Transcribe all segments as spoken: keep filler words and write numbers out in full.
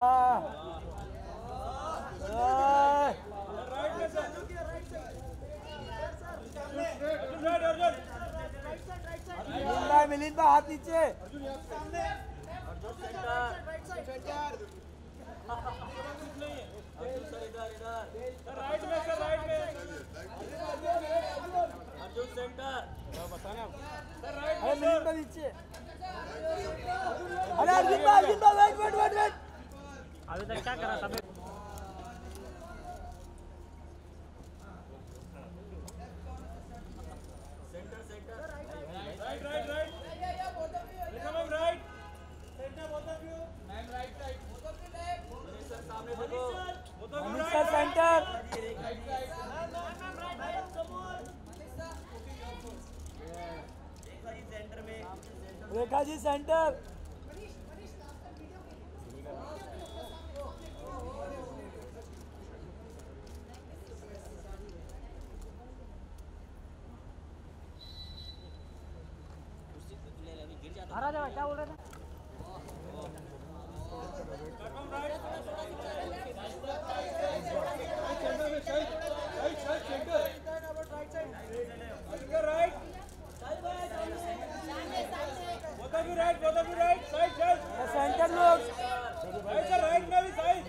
मिलिंद भाई हाथ नीचे। राइट में सर, राइट में अर्जुन सेंटर। अरे मिलिंद भाई नीचे। अरे अर्जुन भाई, अर्जुन भाई वेट वेट वेट वेट। अभी तक क्या करा सब? Centre centre right right right come right centre both of you ma'am right side both of you left sir सामने देखो both of you right centre ma'am ma'am right right सबूर Rekha ji centre में Rekha ji centre Manish Manish last video महाराज क्या बोल रहे थे? Centre लोग राइट में भी साइड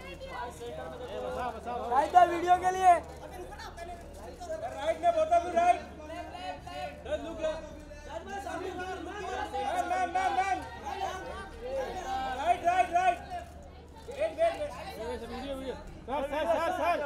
राइट है वीडियो के लिए राइट में both of you right look ma'am ma'am ma'am right right right wait wait wait video video sir sir sir sir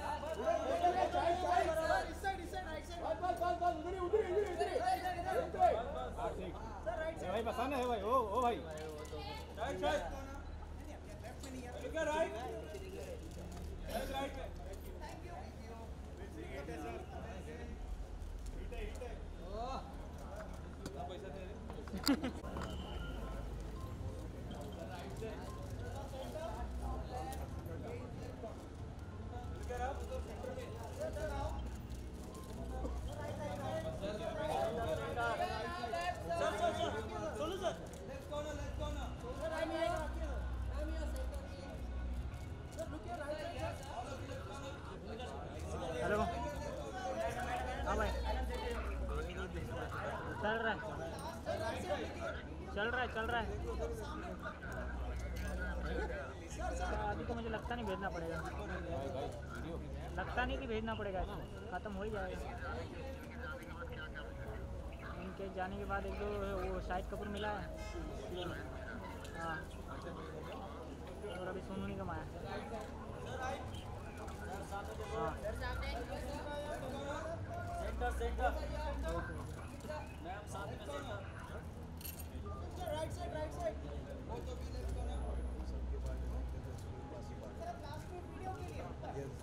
इस साइड इस साइड राइट साइड बस बस बस उधर उधर उधर उधर हां ठीक सर राइट साइड भाई बसाना है भाई ओ ओ भाई राइट साइड लेफ्ट में नहीं है look right right right thank you hit है सर हिट है हिट है ओह पैसा दे रहे हेलो हाँ भाई चल रहा है चल रहा है चल रहा है अभी तो मुझे लगता नहीं भेजना पड़ेगा, लगता नहीं कि भेजना पड़ेगा, ख़त्म हो ही जाएगा। इनके जाने के बाद एक दो वो शाहिद कपूर मिला है, हाँ, और अभी सोनू निगम आया। हाँ सेंटर सेंटर मैम साथ में centre right side right side both of you left corner सबके बाद सर लास्ट में वीडियो के लिए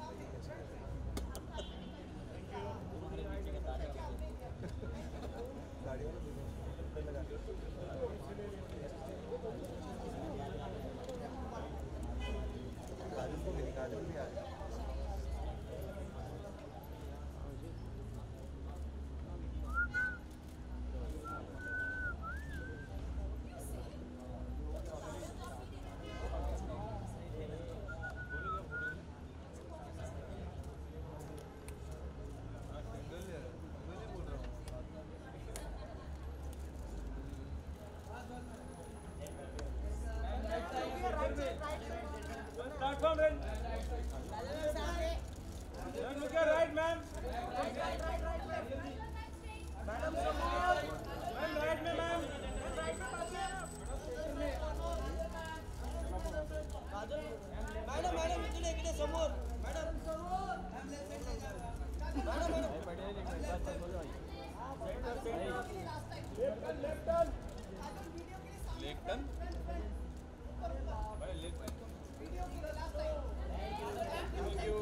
थैंक यू तुम्हारे पीछे के दाढ़ी के दाढ़ी वाला पे लगा काजल को मेरी काजल भी आ गई। Platform then. Then look at right, ma'am. Right, right, right, right, left. Madam, support. Ma'am, right में ma'am. Right में बाकी है. Madam, madam, इतने इतने समोर. Madam, समोर. Madam, madam. Left turn, left turn. Left turn. Left turn. Video की last time thank you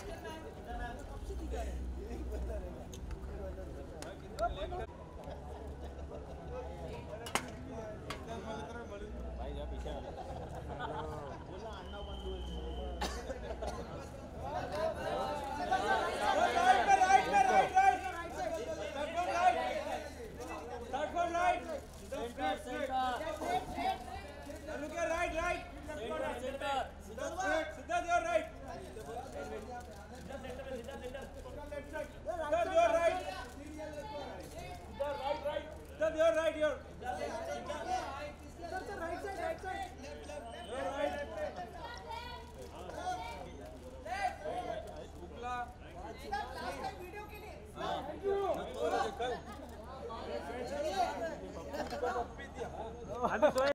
भाई जा पीछे बोला अन्ना बंधु राइट में राइट में right right third one right third one right centre centre look at right right अभी सोए